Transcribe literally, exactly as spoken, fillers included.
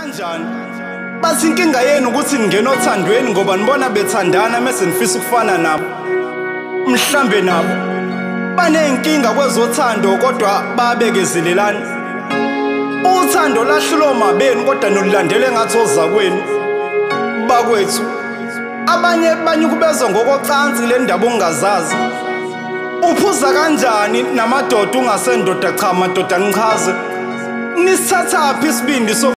kanjani? Bathi inkinga yenu ukuthi ningena othandweni ngoba nibona bethandana mase nifisa ukufana nabo. Mhlambe nabo baneyinkinga kwezothando kodwa babekezelelana. Uthando lahlulo mabeni kodwa nolulandele ngathi ozakwenu bakwethu. Abanye banyukubezwa ngokocansi le ndaba ongazazi. Uphuza kanjani namadoda ungasendoda cha madoda ngichaze. Nisithathaphi isibindi so